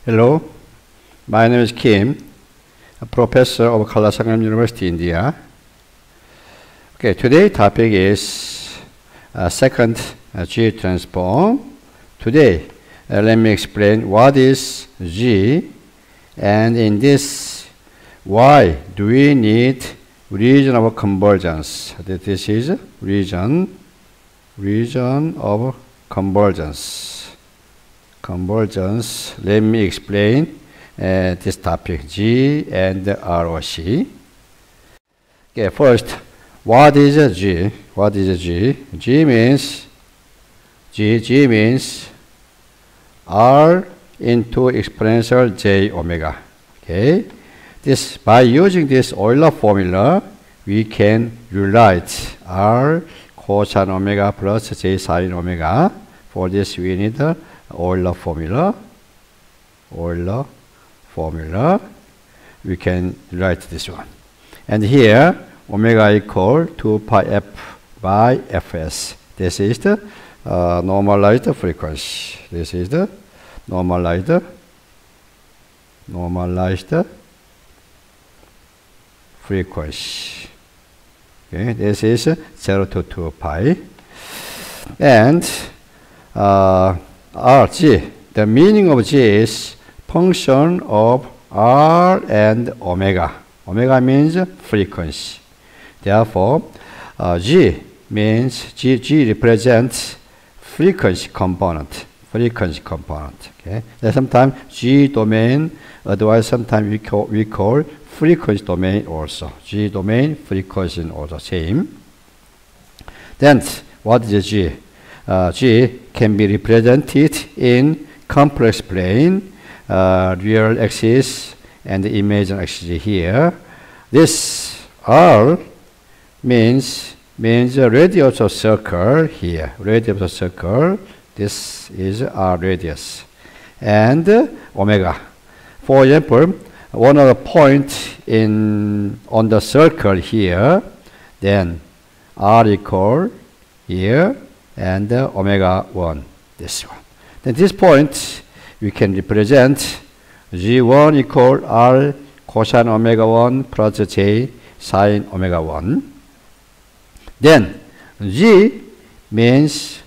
Hello, my name is Kim, a professor of Kalasangram University, India. Okay, today's topic is second G transform. Today, let me explain what is G, and in this, why do we need region of convergence? This is region of convergence. Let me explain this topic, G and ROC. Okay, first, what is a G? What is a G? G means R into exponential J omega. Okay, this by using this Euler formula, we can rewrite R cosine omega plus J sine omega. For this, we need the Euler formula. We can write this one. And here, omega equal 2 pi f by fs. This is the normalized frequency. This is the normalized frequency. Okay, this is 0 to 2 pi. And G, the meaning of G is function of R and omega. Omega means frequency. Therefore, G represents frequency component. Okay. Sometimes G domain, otherwise sometimes we call frequency domain also. G domain, frequency also same. Then what is G? G can be represented in complex plane, real axis and the imaginary axis here. This R means a radius of circle here. Radius of circle. This is R radius. And omega. For example, one of the points on the circle here, then R equal here and omega 1, this one. Then this point we can represent G1 equal R cosine omega 1 plus J sine omega 1. Then G means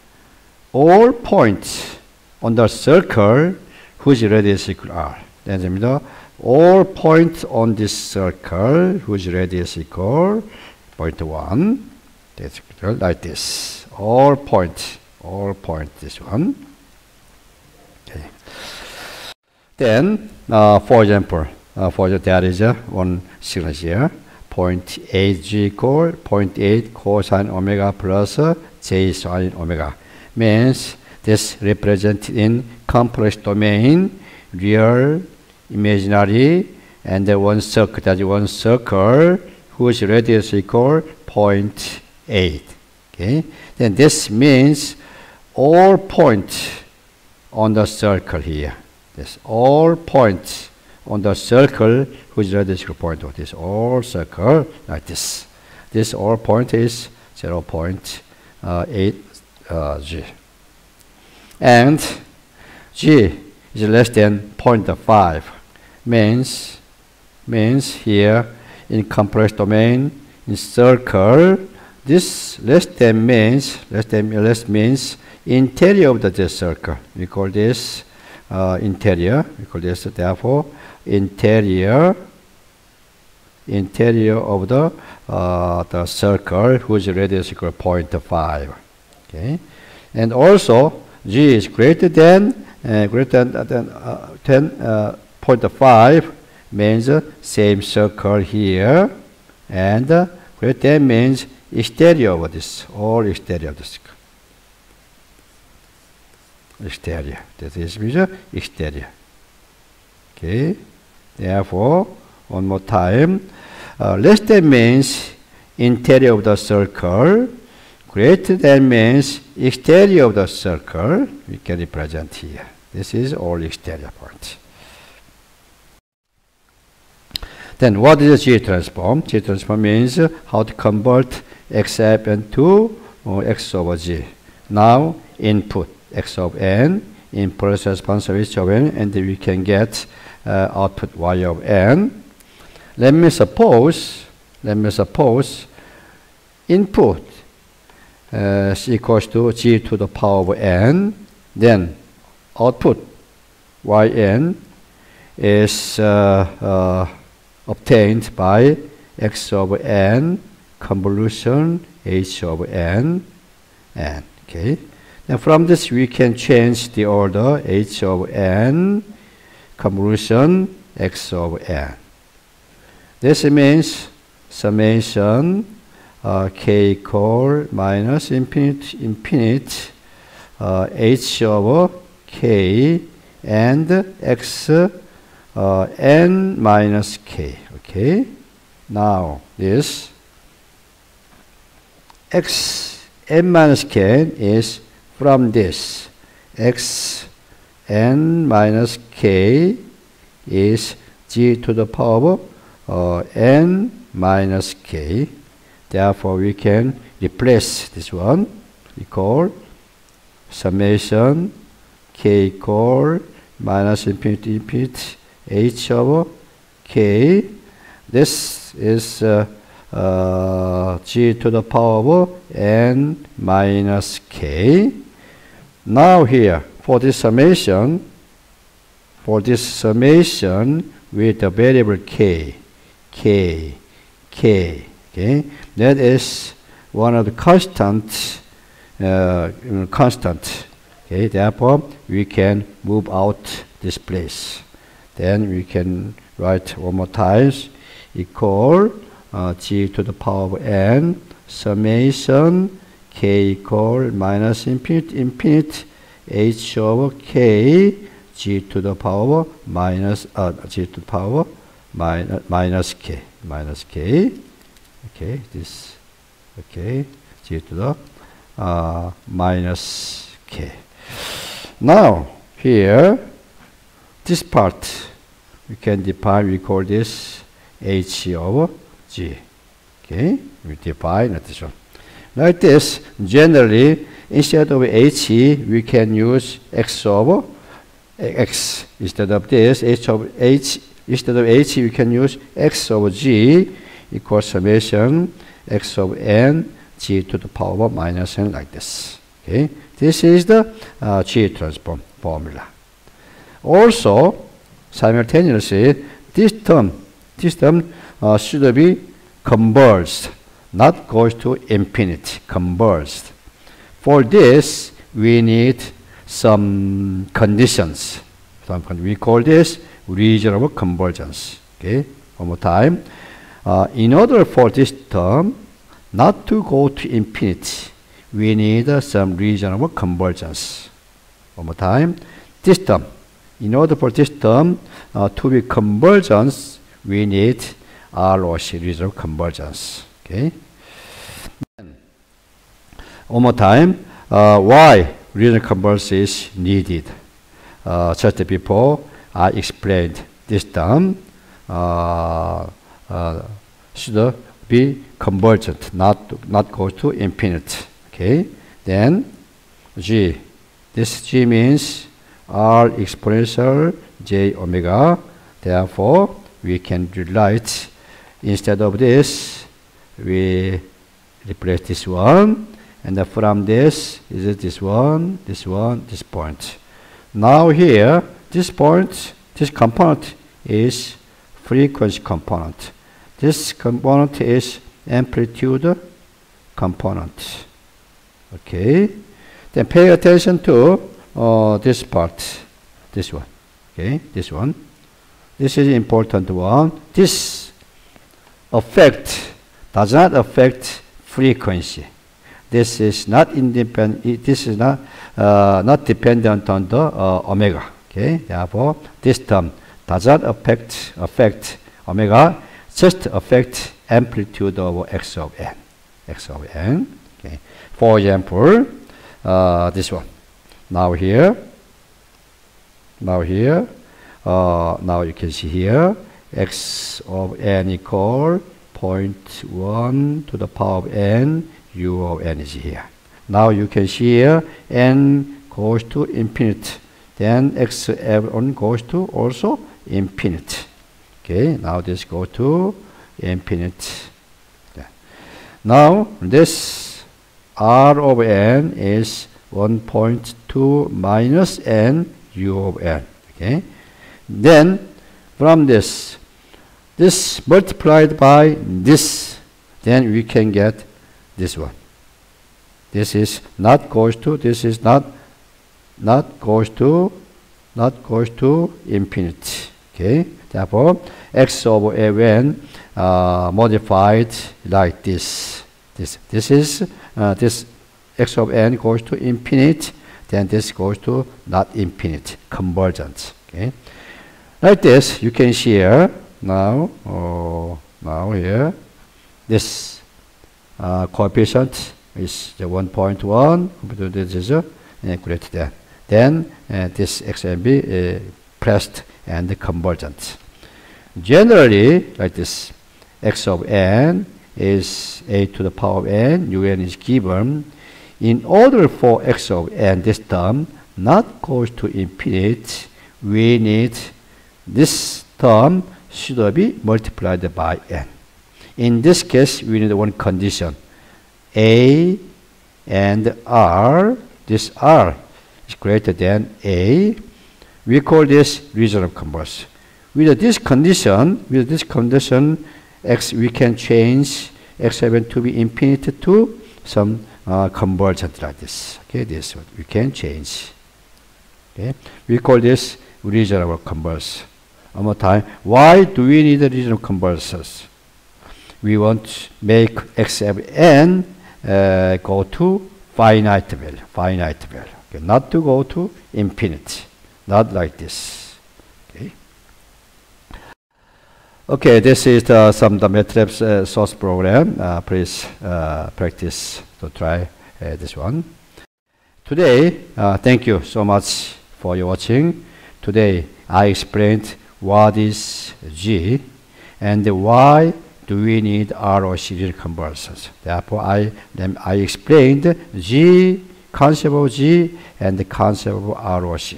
all points on the circle whose radius equal R. Then all points on this circle whose radius equal 0.1. That's like this. All points, this one. Okay. Then, for example, there is one signal here. 0.8 G equal 0.8 cosine omega plus J sine omega. Means this represented in complex domain, real, imaginary, and one circle. That is one circle whose radius equal 0.8. Okay. Then this means all points on the circle here. This all points on the circle whose radius equal 0.1. This all circle like this. This all point is 0.8 G. And G is less than 0.5. Means here in complex domain in circle, this less means interior of the circle. We call this interior. We call this therefore interior of the circle whose radius equal 0.5. Okay, and also G is greater than 0.5 means same circle here, and greater than means exterior of this, all exterior of this. Exterior. That is means exterior. Okay. Therefore, one more time, less than means interior of the circle. Greater than means exterior of the circle. We can represent here. This is all exterior part. Then what is G transform? G transform means how to convert XF and to X over G. Now input x of n in process function of h of n, and we can get output y of n. Let me suppose input is equals to g to the power of n, then output yn is obtained by x of n convolution h of n. Okay. Now from this we can change the order h of n convolution x of n. This means summation k equal minus infinite h over k and x n minus k. Okay. Now this x n minus k is from this x n minus k is g to the power n minus k. Therefore we can replace this one equal summation k equal minus infinite h over k. This is g to the power of n minus k. Now here for this summation with the variable k, okay, that is one of the constant. Okay, therefore we can move out this place. Then we can write one more times equal g to the power of n summation k equal minus infinite h over k g to the power minus g to the power minus k. Okay, this okay g to the minus k. Now here this part we can define, we call this h over g. Okay, we define this one like this. Generally instead of h we can use x over x instead of this. Instead of h we can use x over g equals summation x of n g to the power minus n, like this. Okay, this is the G transform formula. Also, simultaneously, this term should be converged, not goes to infinity, converged. For this, we need some conditions. We call this reasonable convergence. Okay, one more time. In order for this term not to go to infinity, we need some reasonable convergence. One more time. This term, in order for this term to be convergence, we need ROC, reasonable convergence. Okay. One more time. Why reasonable convergence is needed? Just before I explained this term should be convergent, not go to infinite. Okay, then g. This g means r exponential j omega. Therefore, we can rewrite, instead of this, we replace this one, and from this is this one, this point. Now here, this point, this component is frequency component. This component is amplitude component. Okay, then pay attention to this part, this one. Okay, this one. This is important one. This does not affect frequency. This is not independent. This is not dependent on the omega. Okay, therefore this term does not affect omega. Just affect amplitude of x of n. Okay. For example, this one. Now here, now you can see here x of n equal 0.1 to the power of n, u of n is here. Now you can see here n goes to infinite. then x on goes to also infinite. Okay, now this go to infinite. Yeah. Now this r of n is 1.2 minus n u of n. Okay, then from this multiplied by this, then we can get this one. This is not goes to, this is not goes to infinity. Okay, therefore x over n modified like this. This is this x of n goes to infinite, then this goes to not infinite, convergent. Okay, like this you can see here now. Now here this coefficient is the 1.1. This is greater than. Then this x and b pressed and convergent. Generally, like this, x of n is a to the power of n, un is given. In order for x of n, this term, not goes to infinite, we need this term should be multiplied by n. In this case, we need one condition. A and r, this r is greater than a. We call this region of converse. With this condition, x we can change x7 to be infinite to some convergent like this. Okay, this one we can change. Okay, we call this region of converse. One more time. Why do we need a region of converses? We want to make x7 go to finite value. Okay, not to go to infinity. Not like this. Okay. Okay, this is some the MATLAB source program. Please practice to try this one. Today, thank you so much for your watching. Today, I explained what is G and why do we need ROC conversions. Therefore, I explained G, concept of G, and the concept of ROC.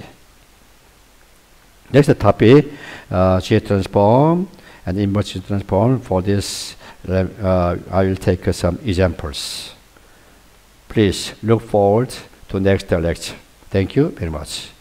Next topic, G transform and inverse G transform. For this, I will take some examples. Please look forward to next lecture. Thank you very much.